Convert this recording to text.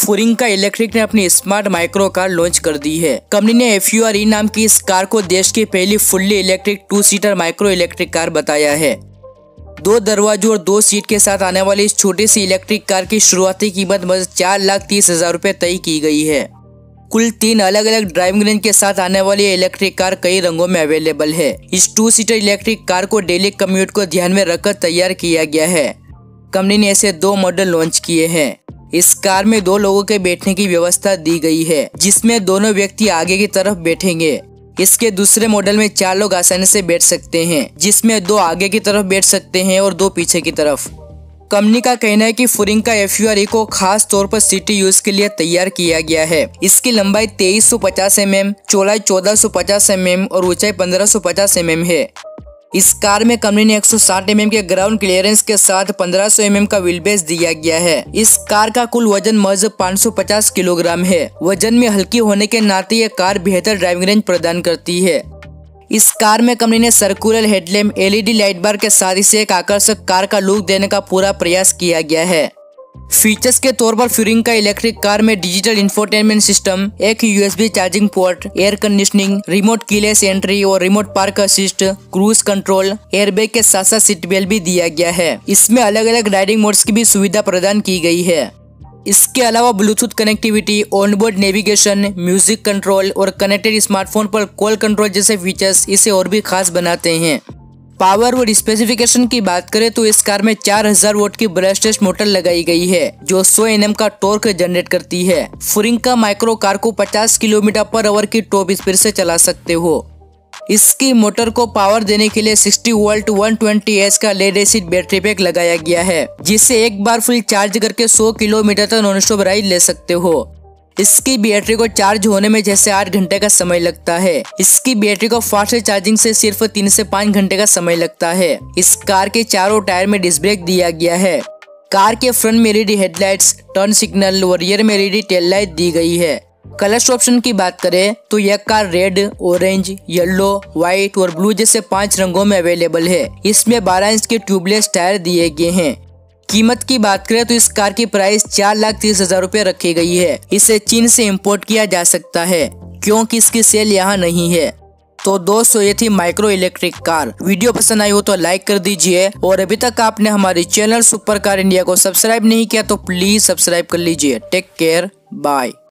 फुरिंका electric ने अपनी smart micro car launch कर दी है। कंपनी ने FURE नाम की इस कार को देश की पहली fully electric 2 seater micro electric car बताया है। 2 दरवाजों और 2 सीट के साथ आने वाली इस छोटी सी इलेक्ट्रिक कार की शुरुआती कीमत बस 4,30,000 रुपए तय की गई है। कुल 3 अलग अलग ड्राइविंग रेंज के साथ आने वाली ये इलेक्ट्रिक कार कई रंगों में अवेलेबल है। इस 2 सीटर इलेक्ट्रिक कार को डेली कम्यूट को ध्यान में रखकर तैयार किया गया है। कंपनी ने ऐसे 2 मॉडल लॉन्च किए हैं। इस कार में 2 लोगों के बैठने की व्यवस्था दी गई है, जिसमें दोनों व्यक्ति आगे की तरफ बैठेंगे। इसके दूसरे मॉडल में 4 लोग आसानी से बैठ सकते हैं, जिसमें 2 आगे की तरफ बैठ सकते हैं और 2 पीछे की तरफ। कंपनी का कहना है कि फुरिंका FURE को खास तौर पर सिटी यूज के लिए तैयार किया गया है। इसकी लंबाई 2350 mm, चौड़ाई 1450 mm और ऊंचाई 1550 mm है। इस कार में कंपनी ने 160 mm के ग्राउंड क्लियरेंस के साथ 1500 mm का व्हील बेस दिया गया है। इस कार का कुल वजन महज 550 किलोग्राम है। वजन में हल्की होने के नाते ये कार बेहतर ड्राइविंग रेंज प्रदान करती है। इस कार में कंपनी ने circular headlamp, LED light bar के साथ इसे एक आकर्षक कार का लुक देने का पूरा प्रयास किया गया है। फीचर्स के तौर पर फुरिंका इलेक्ट्रिक कार में डिजिटल इंफोटेनमेंट सिस्टम, एक USB charging port, air conditioning, remote keyless entry और remote park assist, cruise control, airbag के साथ साथ सीट बेल्ट भी दिया गया है। इसमें अलग अलग राइडिंग मोड्स की भी सुविधा प्रदान की गई है। इसके अलावा bluetooth connectivity, onboard navigation, music control और कनेक्टेड स्मार्टफोन पर कॉल कंट्रोल जैसे फीचर्स इसे और भी खास बनाते हैं। पावर और स्पेसिफिकेशन की बात करें तो इस कार में 4000 वोल्ट की ब्रशलेस मोटर लगाई गई है, जो 100 Nm का टॉर्क जनरेट करती है। फुरिंका माइक्रो कार को 50 km/h की टॉप स्पीड से चला सकते हो। इसकी मोटर को पावर देने के लिए 60 वोल्ट 120 का लेड एसिड बैटरी पैक लगाया गया है, जिससे एक बार फुल चार्ज करके 100 किलोमीटर तक नॉन स्टॉप राइड ले सकते हो। इसकी बैटरी को चार्ज होने में जैसे 8 घंटे का समय लगता है, इसकी बैटरी को फास्ट चार्जिंग से सिर्फ 3 से 5 घंटे का समय लगता है। इस कार के चारों टायर में डिस्क ब्रेक दिया गया है। कार के फ्रंट में LED हेडलाइट्स, टर्न सिग्नल और रियर में LED टेल लाइट दी गई है। कलर ऑप्शन की बात करें तो यह car red, orange, yellow, white और ब्लू जैसे 5 रंगों में अवेलेबल है। इसमें 12 इंच के ट्यूबलेस टायर दिए गए हैं। कीमत की बात करें तो इस कार की प्राइस 4,30,000 रुपए रखी गई है। इसे चीन से इंपोर्ट किया जा सकता है, क्योंकि इसकी सेल यहाँ नहीं है। तो दोस्तों, ये थी माइक्रो इलेक्ट्रिक कार। वीडियो पसंद आई हो तो लाइक कर दीजिए, और अभी तक आपने हमारे चैनल सुपर कार इंडिया को सब्सक्राइब नहीं किया तो प्लीज सब्सक्राइब कर लीजिए। Take care, bye.